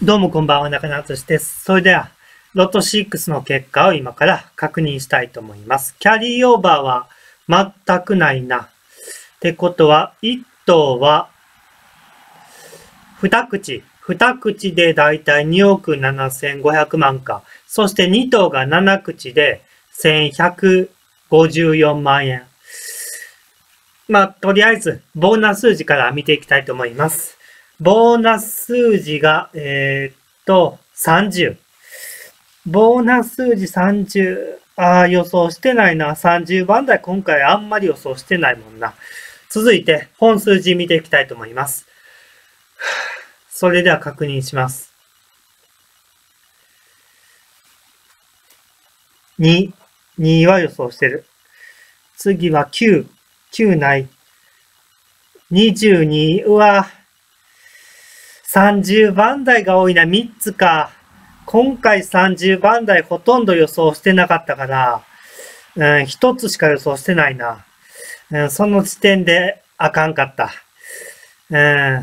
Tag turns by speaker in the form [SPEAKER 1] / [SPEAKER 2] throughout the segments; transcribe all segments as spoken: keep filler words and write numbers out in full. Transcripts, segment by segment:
[SPEAKER 1] どうもこんばんは、中野敦です。それでは、ロトろくの結果を今から確認したいと思います。キャリーオーバーは全くないな。ってことは、いっ等はに口。に口でだいたいにおくななせんごひゃくまんか。そしてに等がなな口でせんひゃくごじゅうよんまんえん。まあ、とりあえず、ボーナス数字から見ていきたいと思います。ボーナス数字が、えー、っと、さんじゅう。ボーナス数字さんじゅう。ああ、予想してないな。さんじゅうばん台今回あんまり予想してないもんな。続いて、本数字見ていきたいと思います。それでは確認します。に。には予想してる。次はきゅう。きゅうない。にじゅうに。うわ。さんじゅうばん台が多いな。みっつか。今回さんじゅうばん台ほとんど予想してなかったから、うん、ひとつしか予想してないな。うん、その時点であかんかった。うん、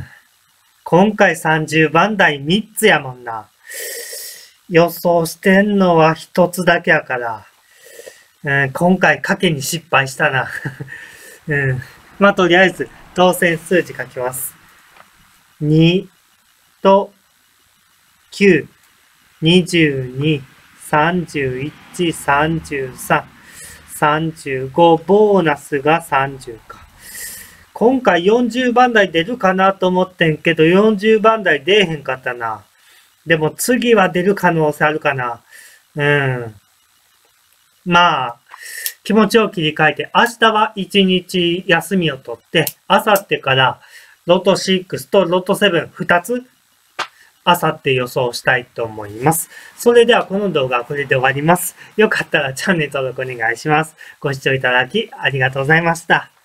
[SPEAKER 1] 今回さんじゅうばん台みっつやもんな。予想してんのはひとつだけやから、うん、今回賭けに失敗したな。うん、まあ、とりあえず当選数字書きます。にときゅう。にじゅうに、さんじゅういち、さんじゅうさん、さんじゅうご、ボーナスがさんじゅうか。今回よんじゅうばん台出るかなと思ってんけど、よんじゅうばん台出えへんかったな。でも次は出る可能性あるかな。うん。まあ、気持ちを切り替えて、明日はいちにち休みを取って、明後日からロトろくとロトななふたつあさって予想したいと思います。それではこの動画はこれで終わります。よかったらチャンネル登録お願いします。ご視聴いただきありがとうございました。